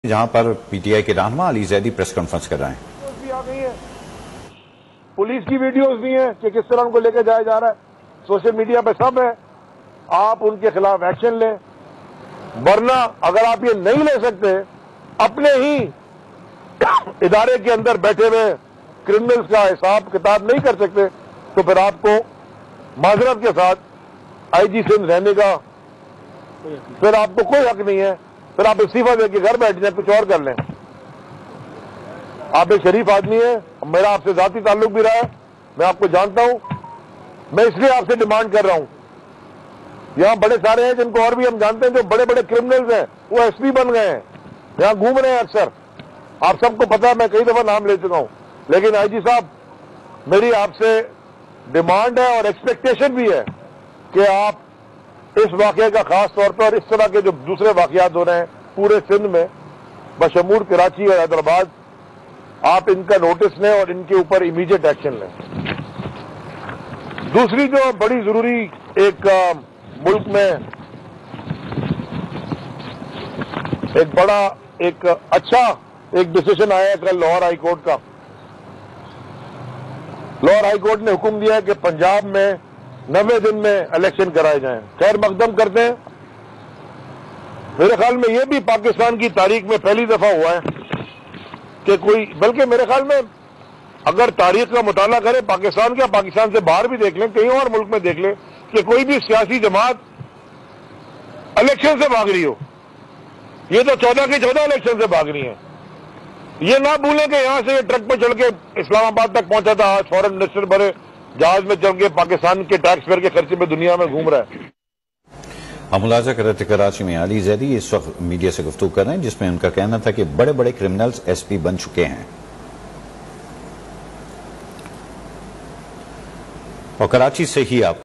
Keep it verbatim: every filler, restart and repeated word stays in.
जहां पर पीटीआई के रहनुमा अली जैदी प्रेस कॉन्फ्रेंस कर रहे हैं। भी आ गई है, पुलिस की वीडियोस भी हैं कि किस तरह उनको लेकर जाया जा रहा है, सोशल मीडिया पे सब है। आप उनके खिलाफ एक्शन लें, वरना अगर आप ये नहीं ले सकते, अपने ही इदारे के अंदर बैठे हुए क्रिमिनल्स का हिसाब किताब नहीं कर सकते, तो फिर आपको माजरत के साथ आईजी सिंध रहने का फिर आपको कोई हक नहीं है। फिर आप इस्तीफा देके घर बैठ जाए, कुछ और कर लें। आप एक शरीफ आदमी है, मेरा आपसे जाती ताल्लुक भी रहा है, मैं आपको जानता हूं। मैं इसलिए आपसे डिमांड कर रहा हूं, यहां बड़े सारे हैं जिनको और भी हम जानते हैं, जो बड़े बड़े क्रिमिनल्स हैं, वो एसपी बन गए हैं, यहां घूम रहे हैं अक्सर। आप सबको पता है, मैं कई दफा नाम ले चुका हूं। लेकिन आईजी साहब, मेरी आपसे डिमांड है और एक्सपेक्टेशन भी है कि आप इस वाकये का खास तौर पर, इस तरह के जो दूसरे वाकयात हो रहे हैं पूरे सिंध में, बशमूल कराची और हैदराबाद, आप इनका नोटिस लें और इनके ऊपर इमीडिएट एक्शन लें। दूसरी जो बड़ी जरूरी एक आ, मुल्क में एक बड़ा एक अच्छा एक डिसीजन आया है कल लाहौर हाई कोर्ट का। लाहौर हाई कोर्ट ने हुक्म दिया है कि पंजाब में नब्बे दिन में इलेक्शन कराए जाएं। खैर मकदम करते हैं। मेरे ख्याल में यह भी पाकिस्तान की तारीख में पहली दफा हुआ है कि कोई, बल्कि मेरे ख्याल में अगर तारीख का मुताला करें, पाकिस्तान क्या पाकिस्तान से बाहर भी देख लें, कहीं और मुल्क में देख लें कि कोई भी सियासी जमात इलेक्शन से भाग रही हो। ये तो चौदह के चौदह इलेक्शन से भाग रही है। ये ना भूलें कि यहां से ये ट्रक पर चढ़ के इस्लामाबाद तक पहुंचा था, आज फॉरेन मिनिस्टर बड़े जहाज में चढ़ के पाकिस्तान के टैक्स पेयर के खर्चे में दुनिया में घूम रहा है। हम मुलाजा कर रहे थे कराची में, अली जैदी इस वक्त मीडिया से गुफ्तगू कर रहे हैं, जिसमें उनका कहना था कि बड़े बड़े क्रिमिनल्स एसपी बन चुके हैं। और कराची से ही आप